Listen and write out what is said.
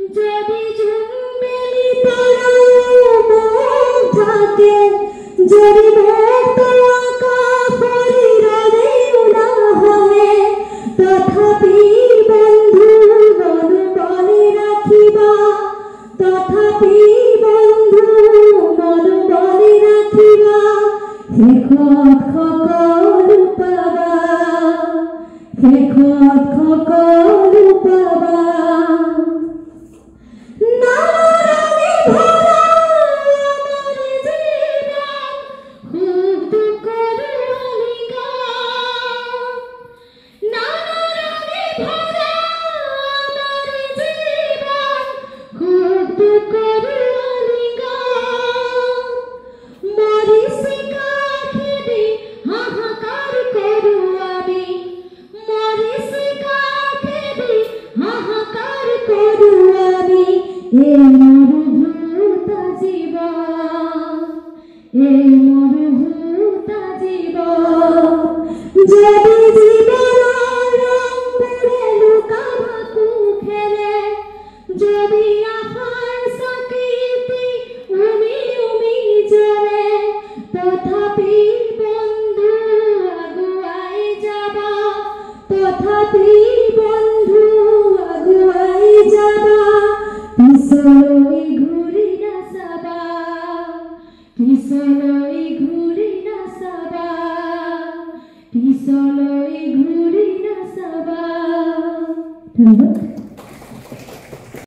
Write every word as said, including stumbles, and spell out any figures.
যদি জুনবেলি তারাও মুখ থাকে, যদি মুক্ত আকাশ হৃদয়ে না হয়, তথাপি বন্ধু মন বলে রাখিবা, তথাপি বন্ধু মন বলে রাখিবা, শেষত সকলো পাবা, শেষত সকলো পাবা। এই মরুভূতা জীবন, এই মরুভূতা জীবন, যদি জীবনের রঙে লুকা ভাকু খেলে, যদি আশার চাকিটি উমি উমি জ্বলে, তথাপি বন্ধু আগুৱাই যাবা, তথাপি বন্ধু আগুৱাই যাবা, পিছলৈ ঘূৰি নাচাবা, পিছলৈ ঘূৰি নাচাবা, পিছলৈ ঘূৰি নাচাবা। ধন্যবাদ।